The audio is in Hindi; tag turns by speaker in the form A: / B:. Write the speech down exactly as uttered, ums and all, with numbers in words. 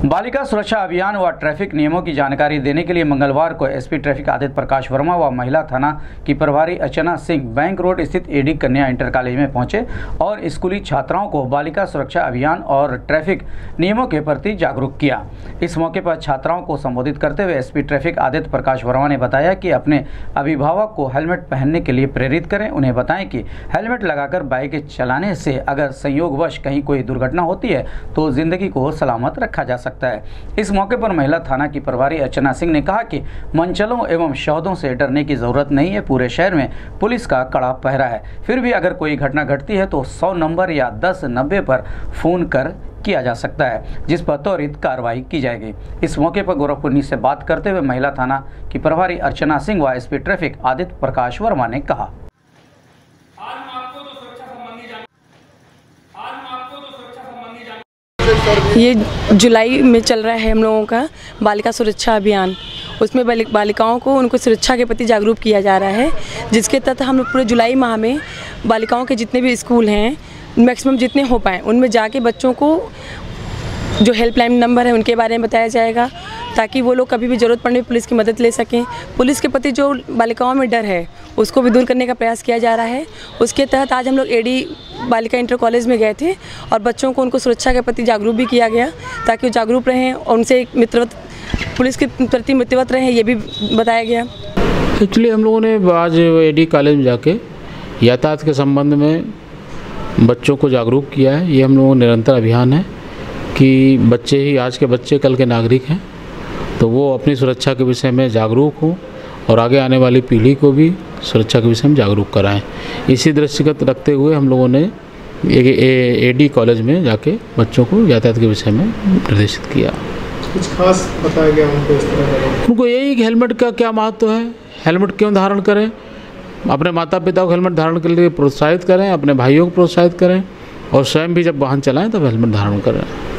A: बालिका सुरक्षा अभियान व ट्रैफिक नियमों की जानकारी देने के लिए मंगलवार को एसपी ट्रैफिक आदित्य प्रकाश वर्मा व महिला थाना की प्रभारी अर्चना सिंह बैंक रोड स्थित एडी कन्या इंटर कॉलेज में पहुंचे और स्कूली छात्राओं को बालिका सुरक्षा अभियान और ट्रैफिक नियमों के प्रति जागरूक किया। इस मौके पर छात्राओं को संबोधित करते हुए एसपी ट्रैफिक आदित्य प्रकाश वर्मा ने बताया कि अपने अभिभावक को हेलमेट पहनने के लिए प्रेरित करें। उन्हें बताएं कि हेलमेट लगाकर बाइक चलाने से अगर संयोगवश कहीं कोई दुर्घटना होती है तो जिंदगी को सलामत रखा जा सकता है। इस मौके पर महिला थाना की प्रभारी अर्चना सिंह ने कहा कि मंचलों एवं शहदों से डरने की जरूरत नहीं है। पूरे शहर में पुलिस का कड़ा पहरा है, फिर भी अगर कोई घटना घटती है तो सौ नंबर या दस नब्बे पर फोन कर किया जा सकता है, जिस पर त्वरित कार्रवाई की जाएगी। इस मौके पर गोरखपुर न्यूज़ से बात करते हुए महिला थाना की प्रभारी अर्चना सिंह व एसपी ट्रैफिक आदित्य प्रकाश वर्मा ने कहा,
B: ये जुलाई में चल रहा है हम लोगों का बालिका सुरक्षा अभियान। उसमें बालिकाओं को उनको सुरक्षा के प्रति जागरूक किया जा रहा है, जिसके तहत हम लोग पूरे जुलाई माह में बालिकाओं के जितने भी स्कूल हैं, मैक्सिमम जितने हो पाएँ उनमें जाके बच्चों को जो हेल्पलाइन नंबर है उनके बारे में बताया जाएगा, ताकि वो लोग कभी भी ज़रूरत पड़ने पर पुलिस की मदद ले सकें। पुलिस के प्रति जो बालिकाओं में डर है उसको भी दूर करने का प्रयास किया जा रहा है। उसके तहत आज हम लोग एडी बालिका इंटर कॉलेज में गए थे और बच्चों को उनको सुरक्षा के प्रति जागरूक भी किया गया, ताकि वो जागरूक रहें और उनसे एक मित्रवत पुलिस के प्रति मित्रवत रहें, ये भी बताया गया।
C: एक्चुअली हम लोगों ने आज एडी कॉलेज में जाके यातायात के संबंध में बच्चों को जागरूक किया है। ये हम लोगों का निरंतर अभियान है कि बच्चे ही आज के बच्चे कल के नागरिक हैं, तो वो अपनी सुरक्षा के विषय में जागरूक हों और आगे आने वाली पीढ़ी को भी सुरक्षा के विषय में जागरूक कराएं। इसी दृष्टिगत रखते हुए हम लोगों ने एडी कॉलेज में जाके बच्चों को यातायात के विषय में निर्देशित किया।
D: कुछ खास बताया गया उनको इस तरह?
C: उनको यही कि हेलमेट का क्या महत्व है, हेलमेट क्यों धारण करें, अपने माता पिता को हेलमेट धारण के लिए प्रोत्साहित करें, अपने भाइयों को प्रोत्साहित करें और स्वयं भी जब वाहन चलाएँ तब हेलमेट धारण करें।